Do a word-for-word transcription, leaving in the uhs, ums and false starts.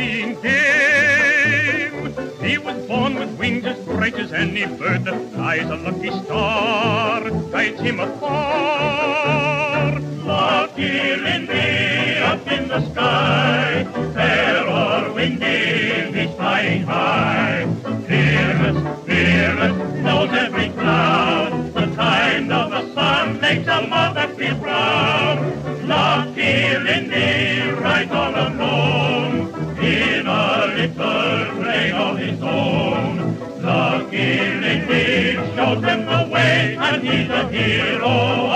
being game. He was born with wings as bright as any bird that flies. A lucky star guides him afar. Lucky Lindy up in the sky, fair or windy, he's flying high. Fearless, fearless, knows every cloud. The kind of the sun makes a mother feel proud. Lucky Lindy rides all alone in a little plane of his own. Lucky Lindy shows them the way, and he's a hero.